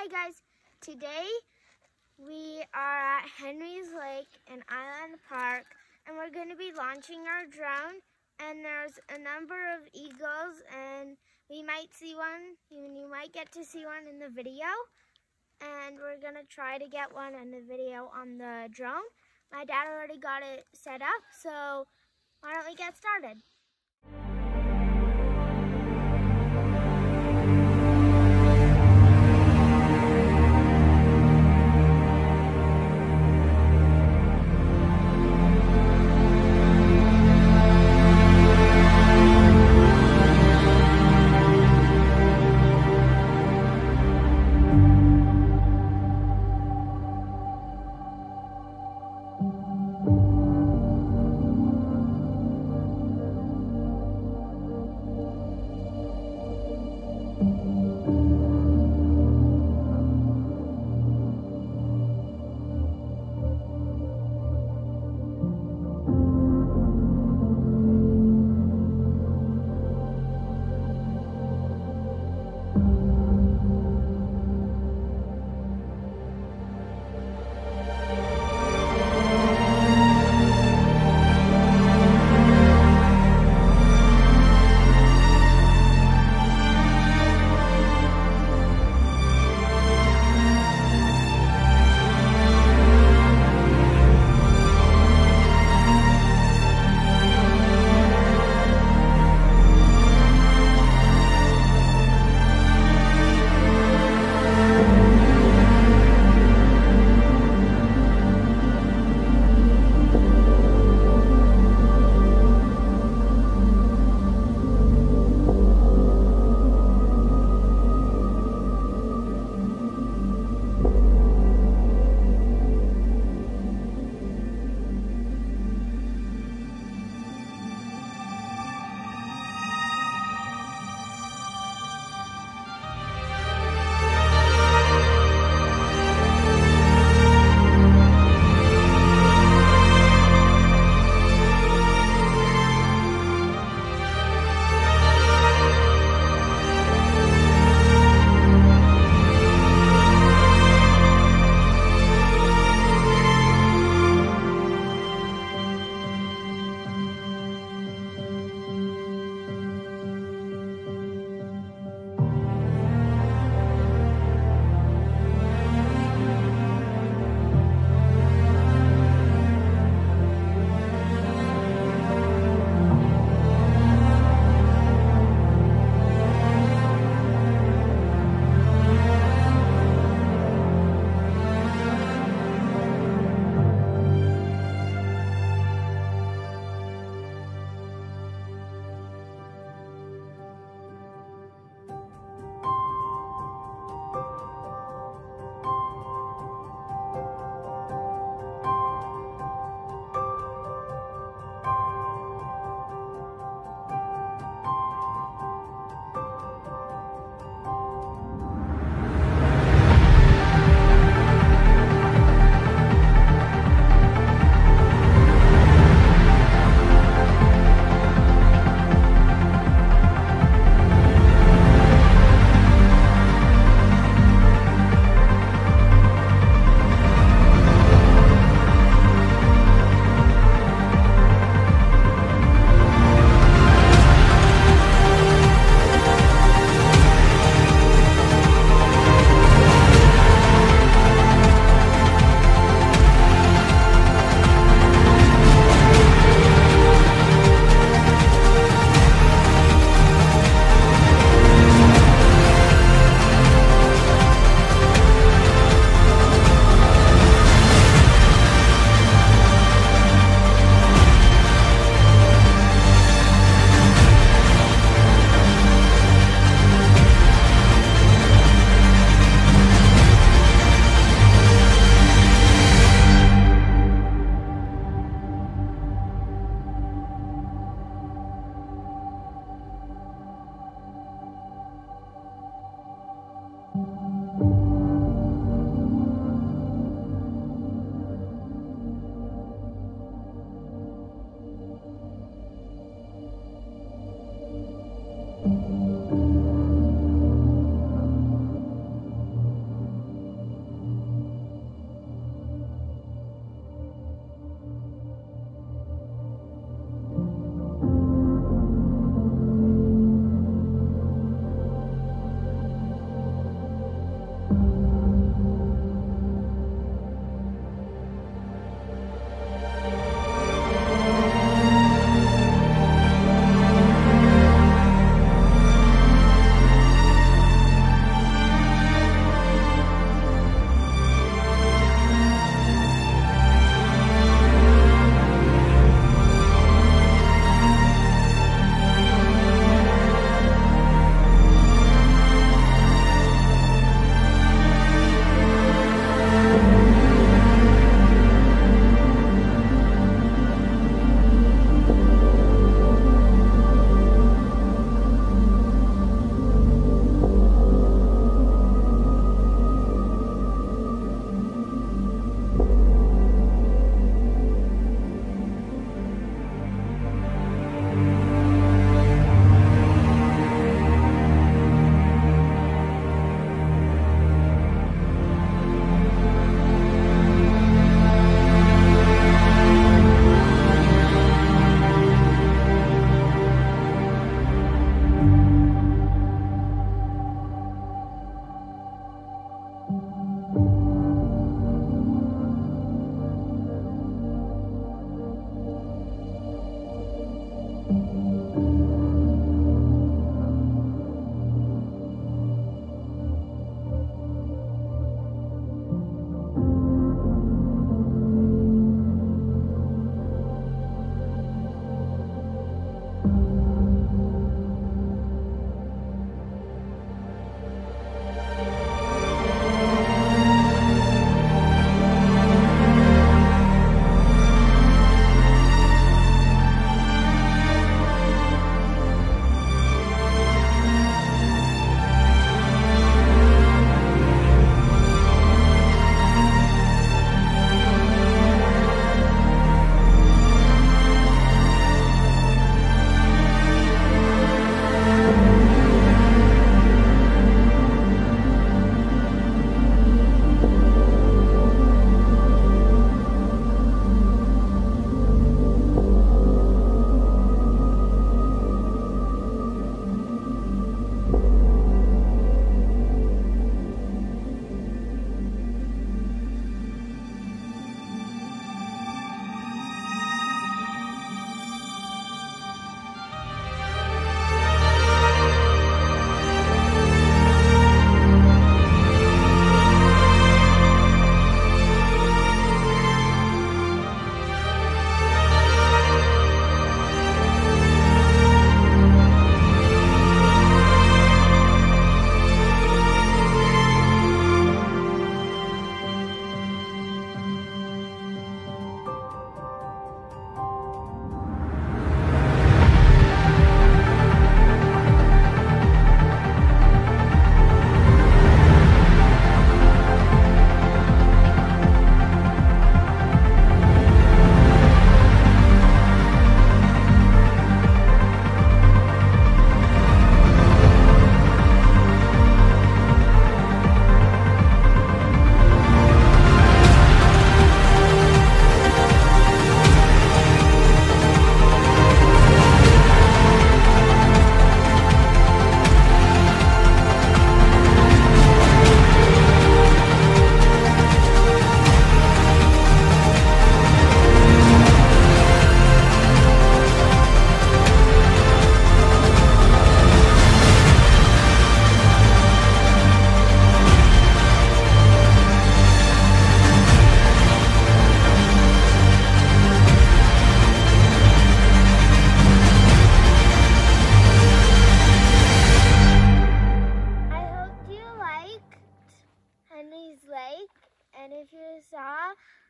guys, today we are at Henry's Lake in Island Park and we're going to be launching our drone, and there's a number of eagles and we might see one, you might get to see one in the video, and we're going to try to get one in the video on the drone. My dad already got it set up, so why don't we get started?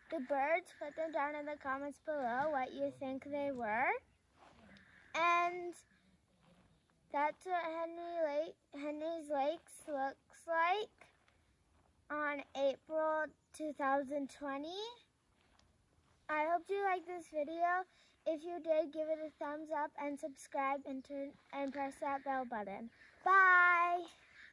the birds. Put them down in the comments below what you think they were. And that's what Henry's Lakes looks like on April 2020. I hope you liked this video. If you did, give it a thumbs up and subscribe and press that bell button. Bye!